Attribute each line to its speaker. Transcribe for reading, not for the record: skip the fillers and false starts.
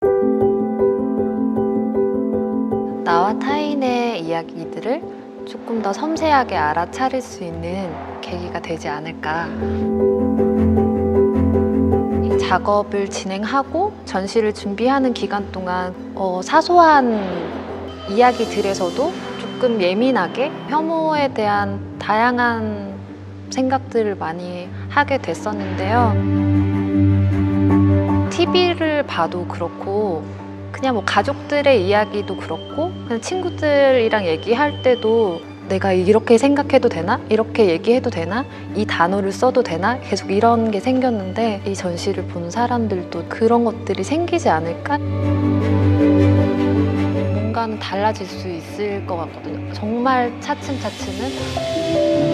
Speaker 1: 나와 타인의 이야기들을 조금 더 섬세하게 알아차릴 수 있는 계기가 되지 않을까. 이 작업을 진행하고 전시를 준비하는 기간 동안 사소한 이야기들에서도 조금 예민하게 혐오에 대한 다양한 생각들을 많이 하게 됐었는데요. TV를 봐도 그렇고 그냥 뭐 가족들의 이야기도 그렇고 그냥 친구들이랑 얘기할 때도 내가 이렇게 생각해도 되나? 이렇게 얘기해도 되나? 이 단어를 써도 되나? 계속 이런 게 생겼는데 이 전시를 본 사람들도 그런 것들이 생기지 않을까? 뭔가는 달라질 수 있을 것 같거든요. 정말 차츰차츰은